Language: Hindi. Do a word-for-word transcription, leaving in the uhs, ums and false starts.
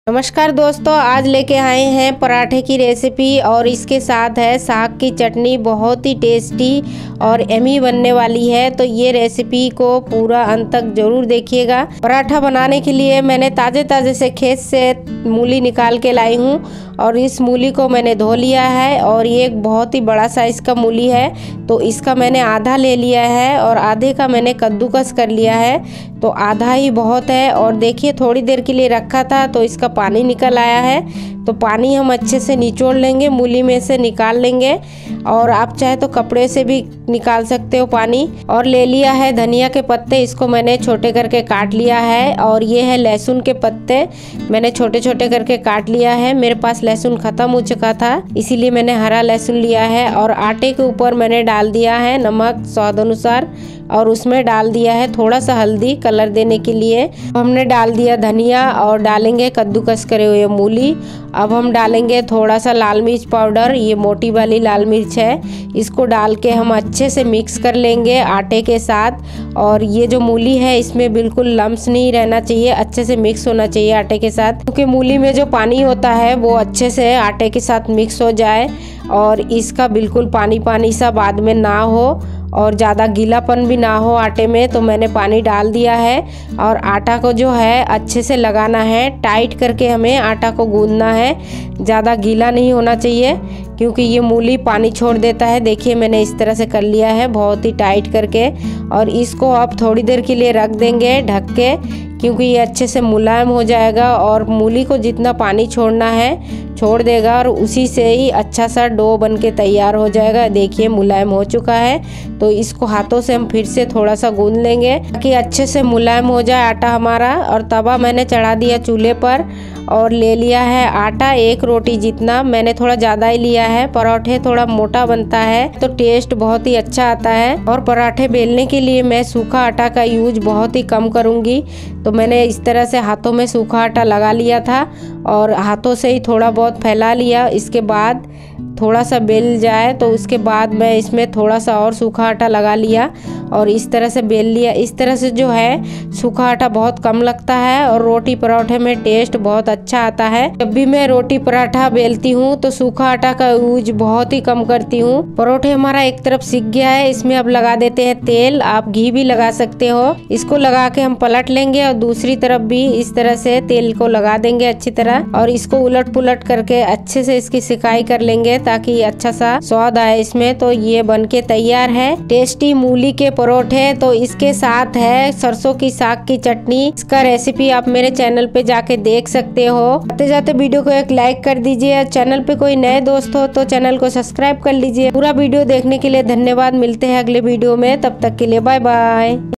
नमस्कार दोस्तों, आज लेके आए हैं पराठे की रेसिपी और इसके साथ है साग की चटनी। बहुत ही टेस्टी और यम्मी बनने वाली है, तो ये रेसिपी को पूरा अंत तक जरूर देखिएगा। पराठा बनाने के लिए मैंने ताज़े ताज़े से खेत से मूली निकाल के लाई हूँ और इस मूली को मैंने धो लिया है और ये एक बहुत ही बड़ा साइज़ का मूली है, तो इसका मैंने आधा ले लिया है और आधे का मैंने कद्दूकस कर लिया है, तो आधा ही बहुत है। और देखिए थोड़ी देर के लिए रखा था तो इसका पानी निकल आया है, तो पानी हम अच्छे से निचोड़ लेंगे, मूली में से निकाल लेंगे और आप चाहे तो कपड़े से भी निकाल सकते हो पानी। और ले लिया है धनिया के पत्ते, इसको मैंने छोटे करके काट लिया है। और ये है लहसुन के पत्ते, मैंने छोटे छोटे करके काट लिया है। मेरे पास लहसुन ख़त्म हो चुका था, इसीलिए मैंने हरा लहसुन लिया है। और आटे के ऊपर मैंने डाल दिया है नमक स्वाद अनुसार और उसमें डाल दिया है थोड़ा सा हल्दी कलर देने के लिए। हमने डाल दिया धनिया और डालेंगे कद्दूकस करे हुए मूली। अब हम डालेंगे थोड़ा सा लाल मिर्च पाउडर, ये मोटी वाली लाल मिर्च है, इसको डाल के हम अच्छे से मिक्स कर लेंगे आटे के साथ। और ये जो मूली है इसमें बिल्कुल लम्स नहीं रहना चाहिए, अच्छे से मिक्स होना चाहिए आटे के साथ, क्योंकि मूली में जो पानी होता है वो अच्छे से आटे के साथ मिक्स हो जाए और इसका बिल्कुल पानी पानी सा बाद में ना हो और ज़्यादा गीलापन भी ना हो आटे में। तो मैंने पानी डाल दिया है और आटा को जो है अच्छे से लगाना है, टाइट करके हमें आटा को गूंदना है, ज़्यादा गीला नहीं होना चाहिए क्योंकि ये मूली पानी छोड़ देता है। देखिए मैंने इस तरह से कर लिया है बहुत ही टाइट करके। और इसको अब थोड़ी देर के लिए रख देंगे ढक के, क्योंकि ये अच्छे से मुलायम हो जाएगा और मूली को जितना पानी छोड़ना है छोड़ देगा और उसी से ही अच्छा सा डो बन के तैयार हो जाएगा। देखिए मुलायम हो चुका है, तो इसको हाथों से हम फिर से थोड़ा सा गूंद लेंगे ताकि अच्छे से मुलायम हो जाए आटा हमारा। और तवा मैंने चढ़ा दिया चूल्हे पर और ले लिया है आटा एक रोटी जितना, मैंने थोड़ा ज़्यादा ही लिया है। पराठे थोड़ा मोटा बनता है तो टेस्ट बहुत ही अच्छा आता है। और पराठे बेलने के लिए मैं सूखा आटा का यूज बहुत ही कम करूँगी, तो मैंने इस तरह से हाथों में सूखा आटा लगा लिया था और हाथों से ही थोड़ा बहुत फैला लिया। इसके बाद थोड़ा सा बेल जाए तो उसके बाद मैं इसमें थोड़ा सा और सूखा आटा लगा लिया और इस तरह से बेल लिया। इस तरह से जो है सूखा आटा बहुत कम लगता है और रोटी पराठे में टेस्ट बहुत अच्छा आता है। जब भी मैं रोटी पराठा बेलती हूँ तो सूखा आटा का यूज बहुत ही कम करती हूँ। परोठे हमारा एक तरफ सिक गया है, इसमें अब लगा देते हैं तेल, आप घी भी लगा सकते हो। इसको लगा के हम पलट लेंगे और दूसरी तरफ भी इस तरह से तेल को लगा देंगे अच्छी तरह और इसको उलट पुलट करके अच्छे से इसकी सिकाई कर लेंगे ताकि अच्छा सा स्वाद आए इसमें। तो ये बनके तैयार है टेस्टी मूली के परोठे। तो इसके साथ है सरसों की साग की चटनी। इसका रेसिपी आप मेरे चैनल पे जाके देख सकते हो। आते जाते वीडियो को एक लाइक कर दीजिए, चैनल पे कोई नए दोस्त हो तो चैनल को सब्सक्राइब कर लीजिए। पूरा वीडियो देखने के लिए धन्यवाद, मिलते हैं अगले वीडियो में, तब तक के लिए बाय बाय।